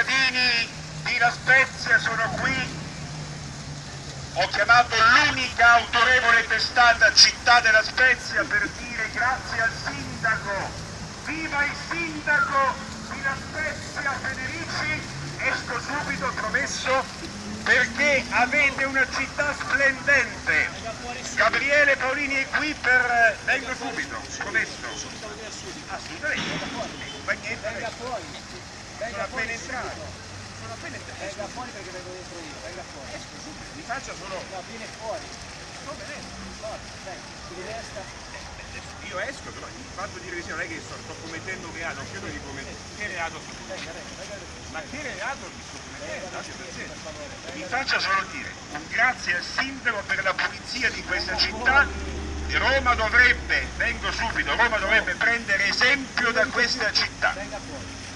cittadini di La Spezia sono qui. Ho chiamato l'unica autorevole testata Città della Spezia per dire grazie al sindaco. Viva il sindaco di La Spezia Federici. Esco subito, promesso, perché avete una città splendente. Gabriele Paolini è qui per... Vengo subito, promesso. Assolutamente. Venga fuori. Sono appena entrato. Venga fuori perché vengo dentro io, venga fuori. Esco subito, mi faccia solo... No, viene fuori. Come esco? Forza, dai, ti resta. Io esco, però il fatto di dire che sia non è che sto commettendo un reato, non credo di commettere. Che reato sto commettendo? Ma che reato sto commettendo? Mi faccia solo dire un grazie al sindaco per la pulizia di questa città. Roma dovrebbe, vengo subito, Roma dovrebbe prendere esempio da questa città.